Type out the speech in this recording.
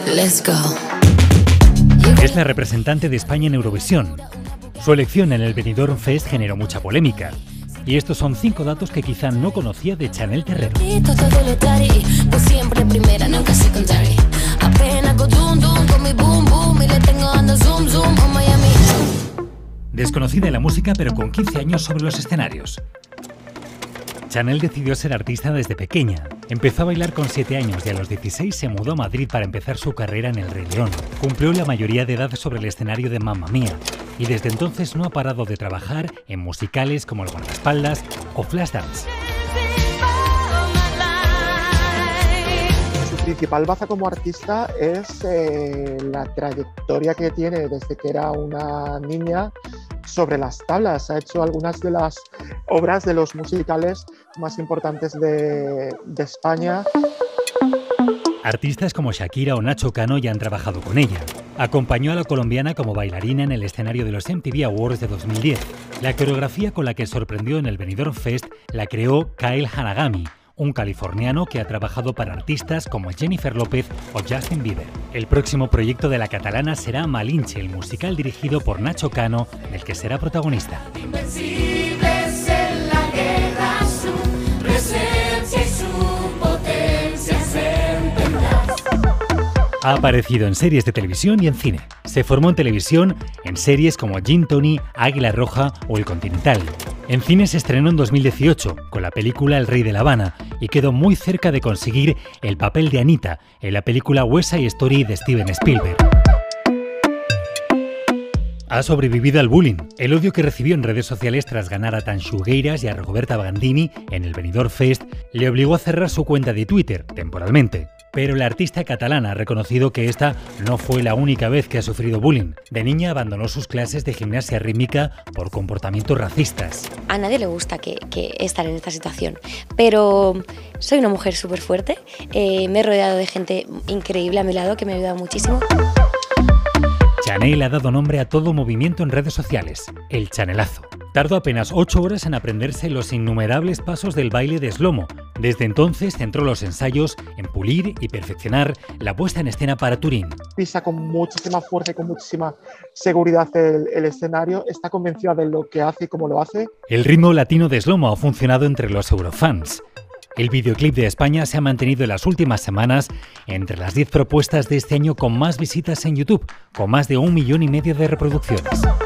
Let's go. Es la representante de España en Eurovisión. Su elección en el Benidorm Fest generó mucha polémica. Y estos son 5 datos que quizá no conocía de Chanel Terrero. Desconocida en la música, pero con 15 años sobre los escenarios. Chanel decidió ser artista desde pequeña. Empezó a bailar con 7 años y a los 16 se mudó a Madrid para empezar su carrera en El Rey León. Cumplió la mayoría de edad sobre el escenario de Mamma Mía y desde entonces no ha parado de trabajar en musicales como El Guardaespaldas o Flashdance. Su principal baza como artista es la trayectoria que tiene desde que era una niña sobre las tablas. Ha hecho algunas de las obras de los musicales más importantes de España. Artistas como Shakira o Nacho Cano ya han trabajado con ella. Acompañó a la colombiana como bailarina en el escenario de los MTV Awards de 2010. La coreografía con la que sorprendió en el Benidorm Fest la creó Kyle Hanagami, un californiano que ha trabajado para artistas como Jennifer López o Justin Bieber. El próximo proyecto de la catalana será Malinche, el musical dirigido por Nacho Cano, del que será protagonista. Invencibles en la guerra, su presencia y su potencia sentendrás. Ha aparecido en series de televisión y en cine. Se formó en televisión en series como Gin Tony, Águila Roja o El Continental. En cine se estrenó en 2018 con la película El Rey de La Habana y quedó muy cerca de conseguir el papel de Anita en la película West Side Story de Steven Spielberg. Ha sobrevivido al bullying, el odio que recibió en redes sociales tras ganar a Tanshu Gueiras y a Rigoberta Bandini en el Benidorm Fest le obligó a cerrar su cuenta de Twitter temporalmente. Pero la artista catalana ha reconocido que esta no fue la única vez que ha sufrido bullying. De niña abandonó sus clases de gimnasia rítmica por comportamientos racistas. A nadie le gusta que estar en esta situación, pero soy una mujer súper fuerte, me he rodeado de gente increíble a mi lado que me ha ayudado muchísimo. Chanel ha dado nombre a todo movimiento en redes sociales, el chanelazo. Tardó apenas 8 horas en aprenderse los innumerables pasos del baile de slow-mo. Desde entonces centró los ensayos en pulir y perfeccionar la puesta en escena para Turín. Pisa con muchísima fuerza y con muchísima seguridad el escenario, está convencida de lo que hace y cómo lo hace. El ritmo latino de slow-mo ha funcionado entre los eurofans. El videoclip de España se ha mantenido en las últimas semanas entre las 10 propuestas de este año con más visitas en YouTube, con más de 1,5 millones de reproducciones.